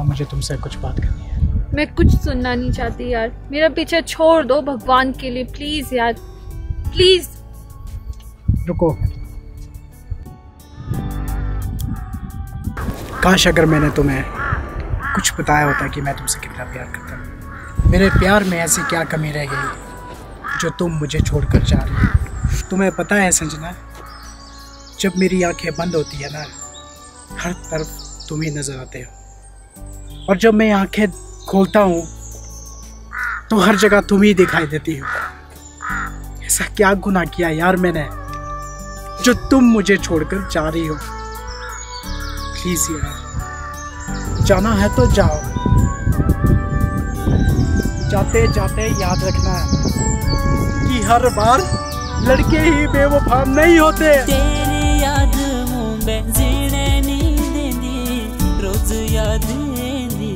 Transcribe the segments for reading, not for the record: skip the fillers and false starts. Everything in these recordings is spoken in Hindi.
संजना, मुझे तुमसे कुछ बात करनी है। मैं कुछ सुनना नहीं चाहती यार, मेरा पीछे छोड़ दो भगवान के लिए, प्लीज यार प्लीज। रुको, काश अगर मैंने तुम्हें कुछ बताया होता कि मैं तुमसे कितना प्यार करता हूँ। मेरे प्यार में ऐसी क्या कमी रह गई जो तुम मुझे छोड़कर जा रही हो। तुम्हें पता है संजना, जब मेरी आंखें बंद होती है ना, हर तरफ तुम ही नजर आते हो, और जब मैं आंखें खोलता हूँ तो हर जगह तुम ही दिखाई देती हो। ऐसा क्या गुनाह किया यार मैंने जो तुम मुझे छोड़कर जा रही हो। प्लीज यार, जाना है तो जाओ, जाते जाते याद रखना कि हर बार लड़के ही बेवफा नहीं होते। तेरी याद में जीने नहीं देंदी, रोज याद आंदी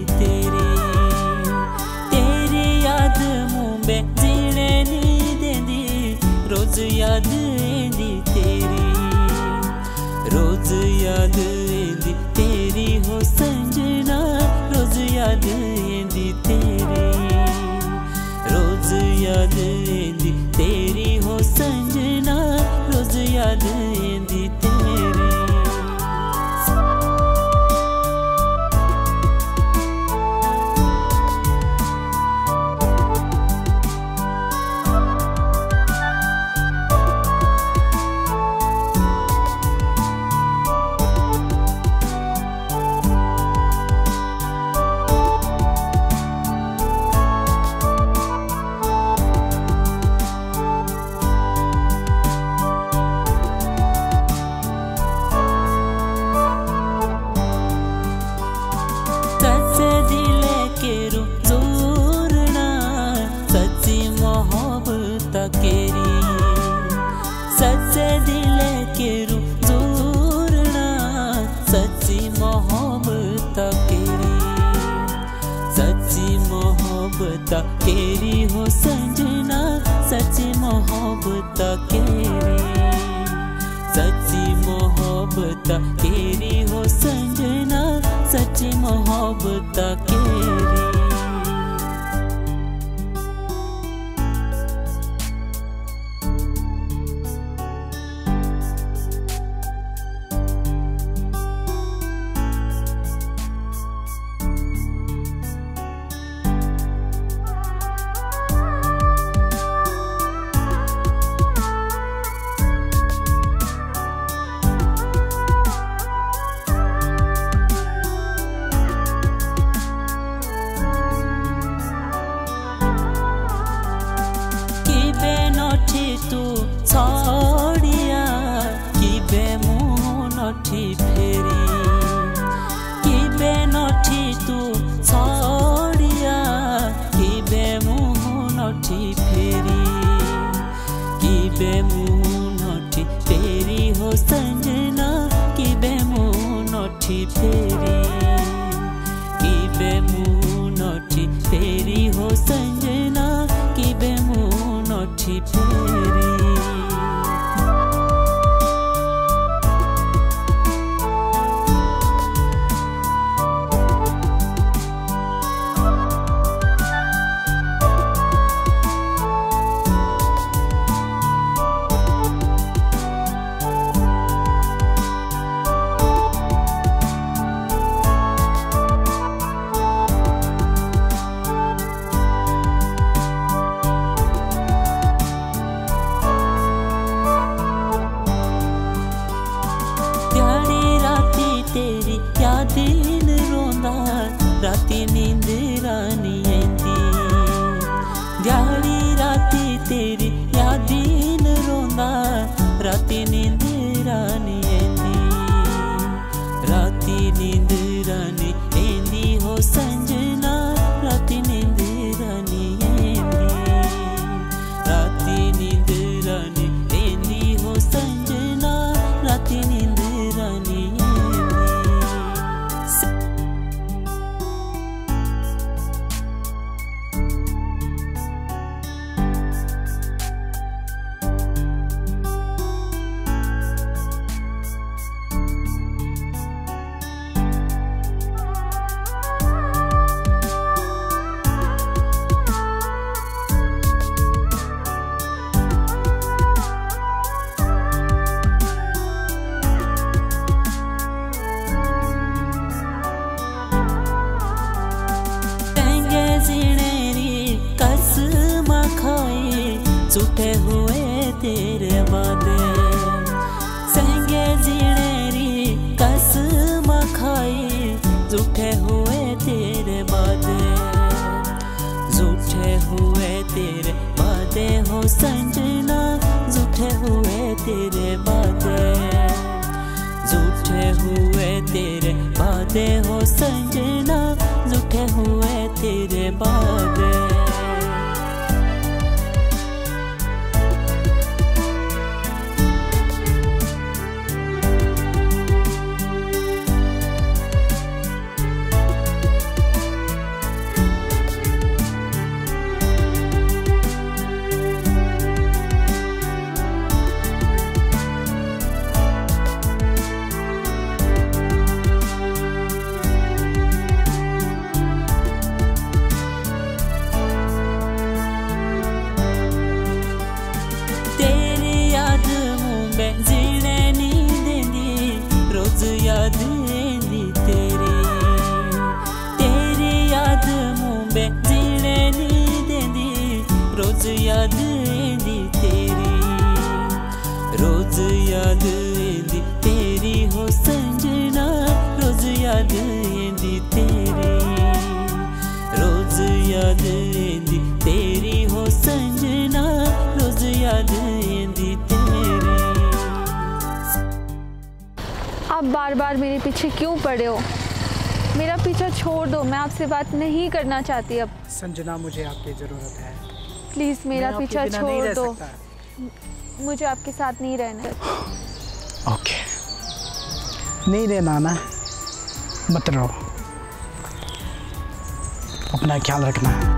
तेरी याद में जीने नहीं देंदी, रोज याद आंदी तेरी, रोज याद आंदी तेरी हो संजना, रोज याद आंदी तेरी, रोज याद आंदी तेरी हो संजना, रोज याद आंदी तेरी। सच्चे दिल के रू जोड़ना, सच्ची मोहब्बत केरी, सच्ची मोहब्बत केरी हो संजना, सच्ची मोहब्बत केरी, सच्ची मोहब्बत केरी हो संजना, सच्ची मोहब्बत केरी। तू छोड़िया किबे मुनठी फेरी, किबे नठी तू छोड़िया किबे मुनठी फेरी, किबे मुनठी फेरी हो संजना, किबे मुनठी फेरी, किबे मुनठी फेरी हो संजना, किबे मुनठी फेरी। झूठे हुए तेरे वादे संगे जीने री कसम खाई झूठे हुए तेरे वादे झूठे हुए तेरे वादे हो संजना झूठे हुए तेरे वादे झूठे हुए तेरे वादे हो संजना झूठे हुए तेरे वादे याद एंदी तेरी याद मुँह में जीने नहीं देंदी रोज याद एंदी तेरी रोज याद एंदी तेरी हो संजना रोज याद एंदी तेरी रोज याद एंदी तेरी हो संजना रोज याद एंदी तेरी। आप बार बार मेरे पीछे क्यों पड़े हो? मेरा पीछा छोड़ दो, मैं आपसे बात नहीं करना चाहती अब। संजना मुझे आपकी ज़रूरत है, प्लीज़ मेरा पीछा छोड़ दो, मुझे आपके साथ नहीं रहना। ओके, नहीं रहना ना, मत रहो, अपना ख्याल रखना।